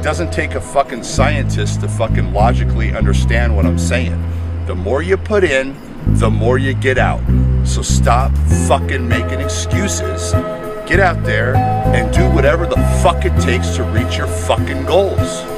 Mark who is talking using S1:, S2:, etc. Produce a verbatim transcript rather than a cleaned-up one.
S1: doesn't take a fucking scientist to fucking logically understand what I'm saying. The more you put in, the more you get out. So stop fucking making excuses. Get out there and do whatever the fuck it takes to reach your fucking goals.